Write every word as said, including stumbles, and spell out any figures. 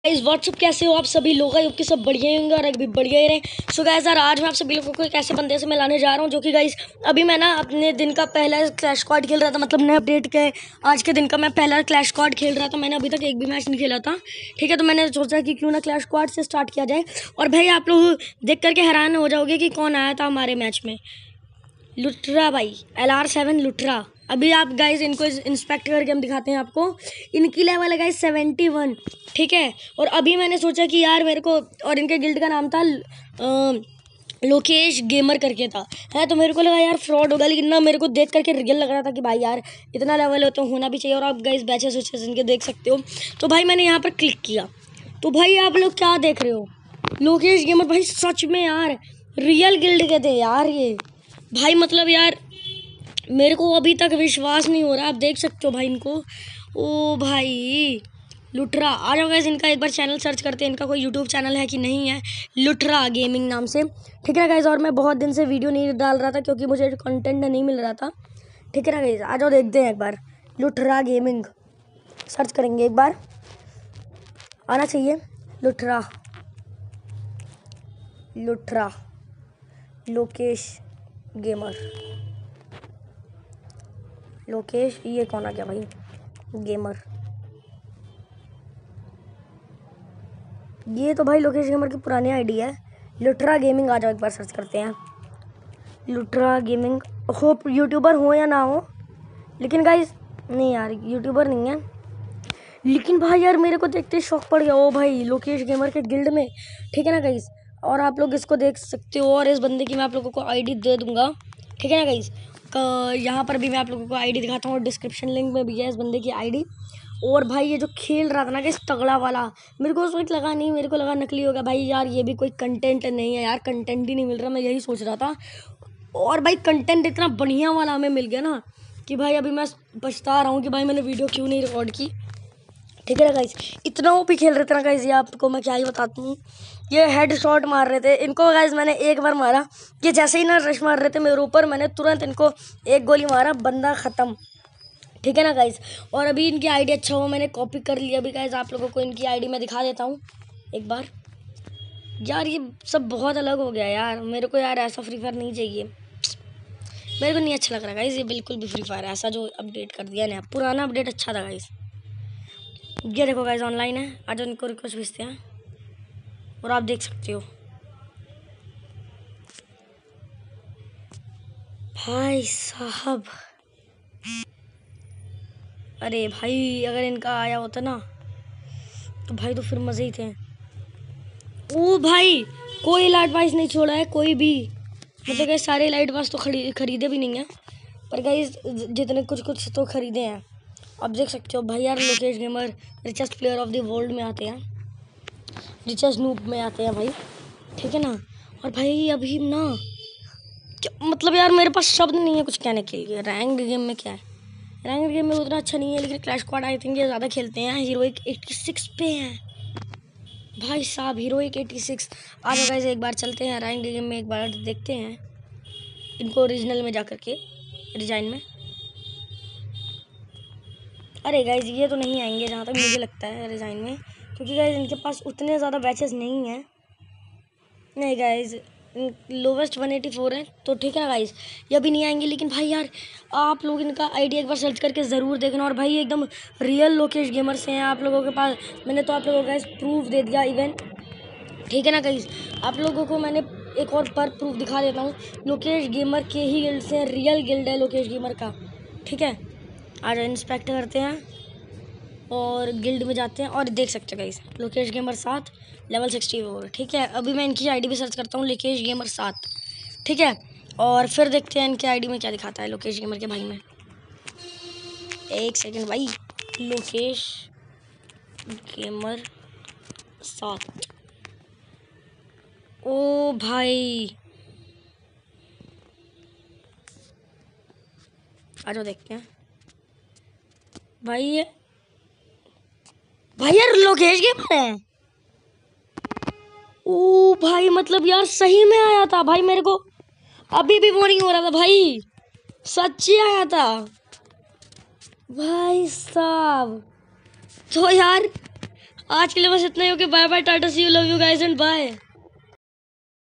Guys what's up, कैसे हो आप सभी लोग? आई होप कि सब बढ़िया ही होंगे और अभी बढ़िया ही रहे। सो गाइस यार, आज मैं आप सभी लोगों को एक ऐसे बंदे से मिलाने जा रहा हूँ जो कि गाइस अभी मैं ना अपने दिन का पहला क्लैश स्क्वाड खेल रहा था। मतलब नए अपडेट के आज के दिन का मैं पहला क्लैश स्क्वाड खेल रहा था। मैंने अभी तक एक भी मैच नहीं खेला था, ठीक है। तो मैंने सोचा कि क्यों ना क्लैश स्क्वाड से स्टार्ट किया जाए। और भाई आप लोग देख करके हैरान हो जाओगे कि कौन आया था हमारे मैच में। लुट्रा भाई, एल आर सेवन लुट्रा। अभी आप गाइस इनको इंस्पेक्ट करके हम दिखाते हैं आपको। इनकी लेवल है गाइस सेवेंटी वन, ठीक है। और अभी मैंने सोचा कि यार मेरे को, और इनके गिल्ड का नाम था आ, लोकेश गेमर करके था, है। तो मेरे को लगा यार फ्रॉड होगा, लेकिन ना मेरे को देख करके रियल लग रहा था कि भाई यार इतना लेवल हो तो होना भी चाहिए। और आप गाइस बैचेस वैचेस इनके देख सकते हो। तो भाई मैंने यहाँ पर क्लिक किया, तो भाई आप लोग क्या देख रहे हो, लोकेश गेमर। भाई सच में यार रियल गिल्ड के थे यार ये। भाई मतलब यार मेरे को अभी तक विश्वास नहीं हो रहा। आप देख सकते हो भाई इनको। ओ भाई लुट्रा, आ जाओ गाइस, इनका एक बार चैनल सर्च करते हैं। इनका कोई यूट्यूब चैनल है कि नहीं है, लुट्रा गेमिंग नाम से, ठीक है ना गाइस। और मैं बहुत दिन से वीडियो नहीं डाल रहा था क्योंकि मुझे कंटेंट नहीं मिल रहा था, ठीक है ना गाइस। आ जाओ देखते हैं एक बार, लुट्रा गेमिंग सर्च करेंगे एक बार, आना चाहिए। लुट्रा लुट्रा लोकेश गेमर, लोकेश, ये कौन आ गया भाई, गेमर। ये तो भाई लोकेश गेमर की पुरानी आईडी है। लुट्रा गेमिंग, आ जाओ एक बार सर्च करते हैं लुट्रा गेमिंग। होप यूट्यूबर हो या ना हो, लेकिन गाइस नहीं यार यूट्यूबर नहीं है। लेकिन भाई यार मेरे को देखते शौक पड़ गया। ओ भाई लोकेश गेमर के गिल्ड में, ठीक है ना गाइस। और आप लोग इसको देख सकते हो, और इस बंदे की मैं आप लोगों को आईडी दे दूंगा, ठीक है ना गाइस। यहाँ पर भी मैं आप लोगों को आईडी दिखाता हूँ, और डिस्क्रिप्शन लिंक में भी है इस बंदे की आईडी। और भाई ये जो खेल रहा था ना गाइस तगड़ा वाला, मेरे को उसमें लगा नहीं, मेरे को लगा नकली होगा। भाई यार ये भी कोई कंटेंट नहीं है यार, कंटेंट ही नहीं मिल रहा, मैं यही सोच रहा था। और भाई कंटेंट इतना बढ़िया वाला हमें मिल गया ना कि भाई अभी मैं पछता रहा हूँ कि भाई मैंने वीडियो क्यों नहीं रिकॉर्ड की, ठीक है ना गाइस। इतना वो भी खेल रहे थे ना गाइस, ये आपको मैं क्या ही बताता हूँ। ये हेड शॉट मार रहे थे इनको गाइस, मैंने एक बार मारा, ये जैसे ही ना रश मार रहे थे मेरे ऊपर, मैंने तुरंत इनको एक गोली मारा, बंदा ख़त्म, ठीक है ना गाइस। और अभी इनकी आईडी अच्छा हुआ मैंने कॉपी कर लिया। अभी गाइस आप लोगों को इनकी आईडी मैं दिखा देता हूँ एक बार। यार ये सब बहुत अलग हो गया यार, मेरे को यार ऐसा फ्री फायर नहीं चाहिए, मेरे को नहीं अच्छा लग रहा गाइस ये बिल्कुल भी फ्री फायर ऐसा जो अपडेट कर दिया ना। पुराना अपडेट अच्छा था गाइस। ये देखो गाइस ऑनलाइन है, आज उनको रिक्वेस्ट भेजते हैं और आप देख सकते हो भाई साहब। अरे भाई अगर इनका आया होता ना तो भाई तो फिर मज़े ही थे। ओ भाई कोई लाइट पास नहीं छोड़ा है कोई भी, मतलब गाइस सारे लाइट पास तो खरी खरीदे भी नहीं है, पर गाइस जितने कुछ कुछ तो खरीदे हैं। आप देख सकते हो भाई यार Lokesh gamer richest player of the world में आते हैं, रिचेस्ट नूब में आते हैं भाई, ठीक है ना। और भाई अभी ना मतलब यार मेरे पास शब्द नहीं है कुछ कहने के लिए। रैंक गेम में क्या है, रैंक गेम में उतना अच्छा नहीं है, लेकिन क्लैश स्क्वाड आई थिंक ये ज़्यादा खेलते हैं। हीरोइक एट्टी सिक्स पे हैं भाई साहब, हीरोइक एट्टी सिक्स। आ जाओ गाइस एक बार चलते हैं रैंक गेम में, एक बार देखते हैं इनको ओरिजिनल में जा कर के, डिजाइन में। अरे गाइस ये तो नहीं आएंगे जहाँ तक मुझे लगता है डिजाइन में, क्योंकि गाइस इनके पास उतने ज़्यादा बैचेस नहीं हैं। नहीं guys lowest one eighty four है, तो ठीक है गाइस ये भी नहीं आएंगे। लेकिन भाई यार आप लोग इनका आईडी एक बार सर्च करके ज़रूर देखना। और भाई एकदम रियल लोकेश गेमर से हैं आप लोगों के पास, मैंने तो आप लोगों को गाइस प्रूफ दे दिया इवन, ठीक है ना गाइस। आप लोगों को मैंने एक और पर प्रूफ दिखा देता हूँ, लोकेश गेमर के ही गिल्ड से, रियल गिल्ड है लोकेश गेमर का, ठीक है। आज इंस्पेक्ट करते हैं और गिल्ड में जाते हैं और देख सकते हैं गाइस लोकेश गेमर सात लेवल सिक्सटी फोर, ठीक है। अभी मैं इनकी आईडी भी सर्च करता हूँ लोकेश गेमर सात, ठीक है। और फिर देखते हैं इनके आईडी में क्या दिखाता है लोकेश गेमर के भाई में। एक सेकंड भाई, लोकेश गेमर सात, ओ भाई आ जाओ देखते हैं भाई। ये भाई यार लोकेश गेमर है, ओ भाई मतलब यार सही में आया था भाई, मेरे को अभी भी वो नहीं हो रहा था भाई, सच्ची आया था भाई साहब। तो यार आज के लिए बस इतना ही। Okay bye bye tata see you love you guys and bye.